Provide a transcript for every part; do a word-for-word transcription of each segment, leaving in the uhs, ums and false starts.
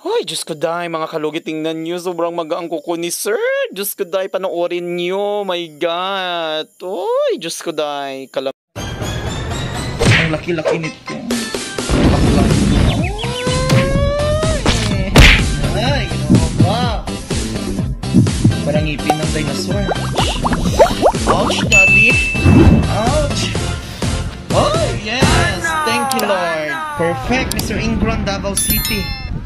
Hoy, Diyos ko dahi, mga kalugit, tingnan nyo, sobrang magaang kuko ni sir. Diyos ko dahi, panoorin nyo, my God. Hoy, Diyos ko dahi, kalam... Ang laki-laki nito. Bakla. Ay, ano ba? Parang ngipin ng dinosaur. Ouch, daddy. Ouch. Oh, yes. Thank you, Lord. Perfect, Mister Ingrown, Davao City.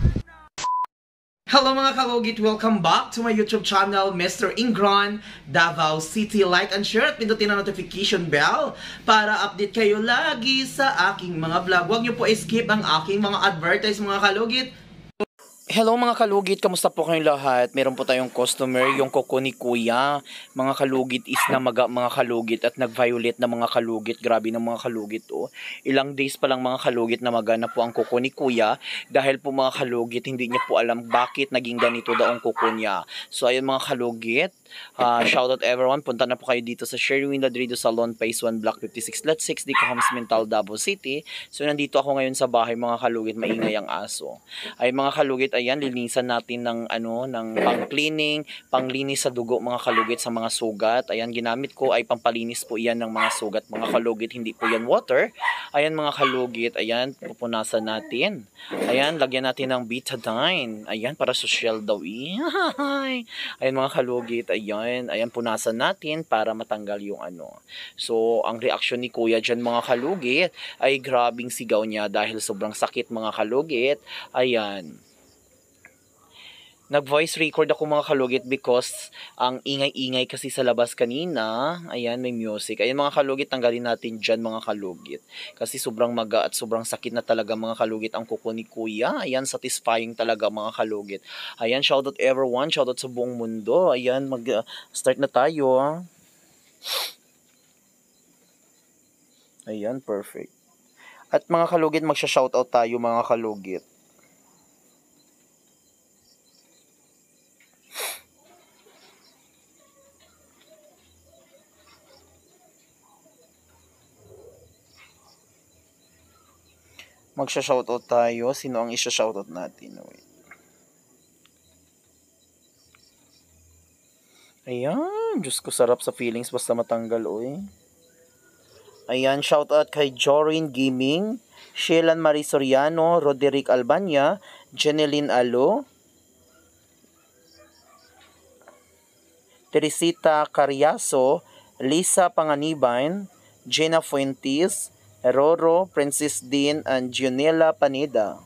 Hello mga kalugit! Welcome back to my YouTube channel, Mister Ingrown, Davao City. Like and share at pindutin ang notification bell para update kayo lagi sa aking mga vlog. Huwag niyo po skip ang aking mga advertise mga kalugit. Hello mga kalugit, kamusta po kayong lahat? Meron po tayong customer, yung kuko ni Kuya. Mga kalugit is na maga, mga kalugit at nag-violate na mga kalugit. Grabe na mga kalugit oh. Ilang days pa lang mga kalugit na magana po ang kuko ni Kuya. Dahil po mga kalugit, hindi niya po alam bakit naging ganito daw ang kuko niya. So ayun mga kalugit, uh, shout out everyone. Punta na po kayo dito sa Sherwin Ladrido Salon, Phase one, Block fifty-six, Lot six, Dico Homes, Mental, Davao City. So nandito ako ngayon sa bahay mga kalugit, maingay ang aso. Ay mga kalugit, ayan, linisan natin ng ano, ng pang-cleaning, panglinis sa dugo mga kalugit sa mga sugat. Ayan, ginamit ko ay pampalinis po iyan ng mga sugat mga kalugit, hindi po yan water. Ayan mga kalugit, ayan, pupunasan natin. Ayan, lagyan natin ng betadine. Ayan, para social daw eh. Ayan mga kalugit, ayan, ayan, punasan natin para matanggal yung ano. So, ang reaksyon ni Kuya dyan mga kalugit ay grabing sigaw niya dahil sobrang sakit mga kalugit. Ayan. Nag-voice record ako mga kalugit because ang ingay-ingay kasi sa labas kanina. Ayan, may music. Ayan mga kalugit, tanggalin natin dyan mga kalugit. Kasi sobrang maga at sobrang sakit na talaga mga kalugit ang kuko ni Kuya. Ayan, satisfying talaga mga kalugit. Ayan, shoutout everyone, shoutout sa buong mundo. Ayan, mag-start na tayo. Ayan, perfect. At mga kalugit, magsha-shoutout tayo mga kalugit. Magsha-shoutout tayo. Sino ang isha-shoutout natin? Wait. Ayan. Diyos ko, sarap sa feelings basta matanggal, oy. Ayan, shoutout kay Jorin Gaming, Shelan Marie Soriano, Roderick Albania, Jeneline Alo, Teresita Carriaso, Lisa Panganiban, Jenna Fuentes, Roro, Princess Dean, and Junela Panida.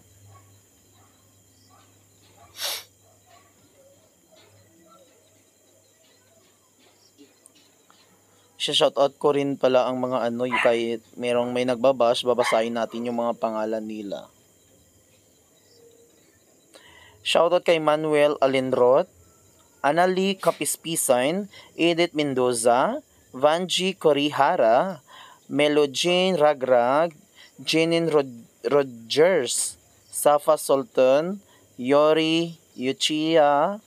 Shoutout ko rin pala ang mga ano, kahit merong may nagbabash, babasahin natin yung mga pangalan nila. Shoutout kay Manuel Alinrot, Anali Kapispisan, Edith Mendoza, Vanji Korihara, Melojane Ragrag, Jenin Rod Rogers, Safa Sultan, Yori Yuchia,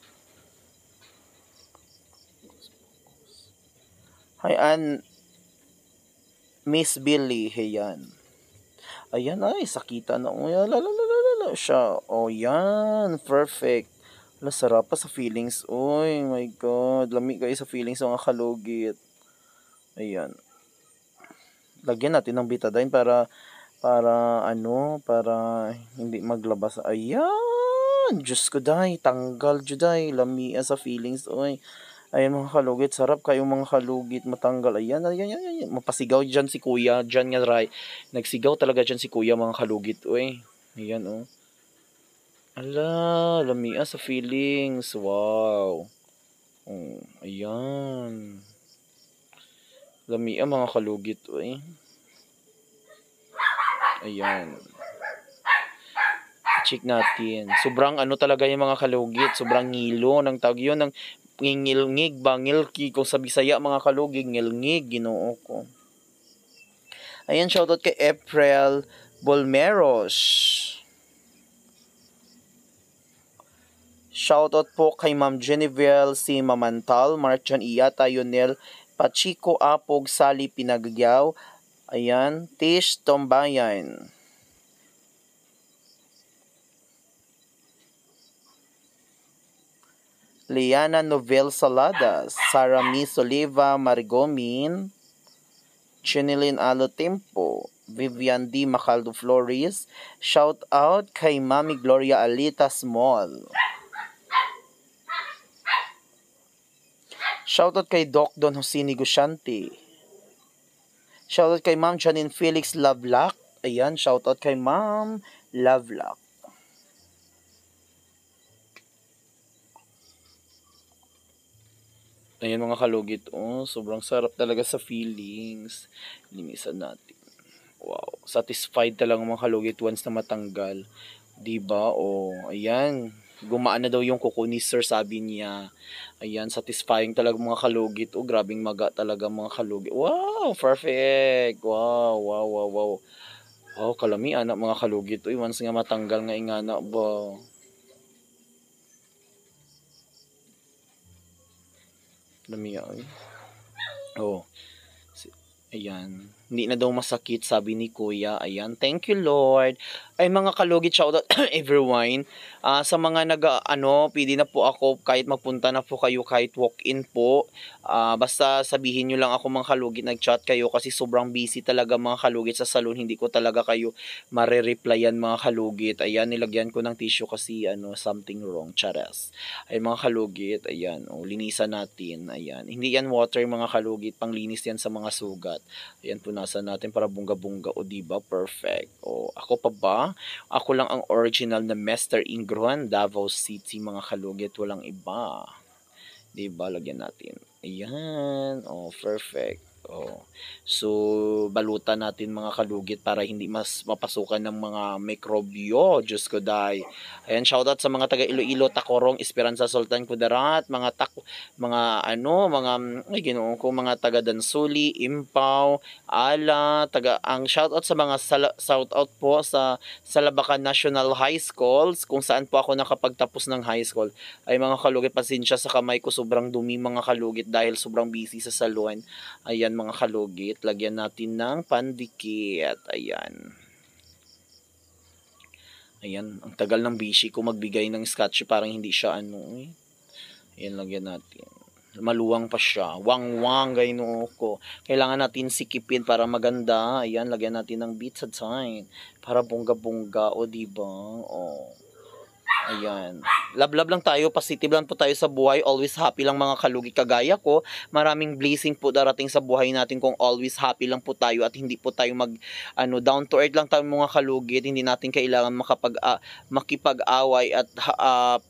Hayan, Miss Billy, hayan. Ayan ay, sakita na. Oh, lalalala siya. Oh, yan. Perfect. Wala, sarap pa sa feelings. Oy, my God. Lamig kayo sa feelings mga kalugit. Ayan. Lagyan natin ng betadine para para ano, para hindi maglabas. Ayan. Diyos ko dahi, tanggal juday, lamia sa feelings. Oy. Ayan mga kalugit, sarap kayong mga kalugit matanggal. Ayan, ayan, ayan, ayan. Mapasigaw dyan si Kuya, dyan nga ray. Nagsigaw talaga dyan si Kuya mga kalugit. Uy, ayan oh. Ala, lamia sa feelings. Wow. Oh, ayan. Lamia mga kalugit. Uy. Ayan. Check natin. Sobrang ano talaga yung mga kalugit. Sobrang ngilo ng tawag yun. Ng ngilngig ba, ngilki kung sa Bisaya mga kalugig, ngilngig, ginoo ko. Ayan, shoutout kay April Bolmeros. Shoutout po kay Ma'am Genevieve C. Mamantal, Marchan Iyata, Yonel Pachico Apog, Sali Pinagyaw. Ayan, Tish Tombayan. Liana Novel Saladas, Sara Miss Oliva Marigomin, Chinilin Alo Tempo, Vivian D. Macaldo Flores. Shout out kay Mami Gloria Alita Small. Shout out kay Doc Don Jose Negociante. Shout out kay Ma'am Janine Felix Lovelock. Ayan, shout out kay Ma'am Lovelock. Ayan mga kalugit, oh, sobrang sarap talaga sa feelings. Linisan natin. Wow, satisfied talaga mga kalugit once na matanggal. Diba? Oh, ayan. Gumaan na daw yung kuko ni sir, sabi niya. Ayan, satisfying talaga mga kalugit. Oh, grabing maga talaga mga kalugit. Wow, perfect. Wow, wow, wow, wow. Wow, kalami anak mga kalugit. Uy, once nga matanggal nga ingana ba. Kalami ay. Oh. Ayan. Hindi na daw masakit, sabi ni Kuya. Ayan. Thank you, Lord. Ay, mga kalugit, shoutout everyone. Uh, sa mga nag, ano, pwede na po ako kahit magpunta na po kayo, kahit walk-in po. Uh, basta sabihin nyo lang ako mga kalugit, nag-chat kayo kasi sobrang busy talaga mga kalugit sa salon. Hindi ko talaga kayo mare-replyan mga kalugit. Ayan, nilagyan ko ng tissue kasi ano, something wrong. Charas. Ay, mga kalugit, ayan. O, linisan natin. Ayan. Hindi yan water mga kalugit. Panglinis yan sa mga sugat. Ayan, punasan natin para bunga-bunga. O, diba? Perfect. O, ako pa ba? Ako lang ang original na MR.Ingrown, Davao City, mga kalugit. Walang iba. Diba? Lagyan natin. Ayan. O, perfect. Oh. So, balutan natin mga kalugit para hindi mas mapasukan ng mga mikrobyo. Diyos ko dahi. Ayan, shoutout sa mga taga Iloilo, Tacorong, Esperanza, Sultan, Kudarat, mga tak mga ano, mga ay ginoon ko, mga taga Dansuli, Impaw, Ala, taga ang shoutout sa mga sala, shoutout po sa Salabacan National High Schools, kung saan po ako nakapagtapos ng high school. Ay mga kalugit, pasensya sa kamay ko, sobrang dumi mga kalugit dahil sobrang busy sa salon. Ayan mga kalugit, lagyan natin ng pandikit. Ayan. Ayan, ang tagal ng bishi ko magbigay ng scotch, parang hindi siya ano eh. Ayan, lagyan natin. Maluwang pa siya. Wang-wang, gayno ko. Kailangan natin sikipin para maganda. Ayan, lagyan natin ng beats at sign. Para bongga-bongga, o diba? O. Ayan. Love-love lang tayo, positive lang po tayo sa buhay, always happy lang mga kalugit kagaya ko. Maraming blessing po darating sa buhay natin kung always happy lang po tayo at hindi po tayo mag ano down to earth lang tayo mga kalugit. Hindi natin kailangan makapag uh, makipag-away at uh,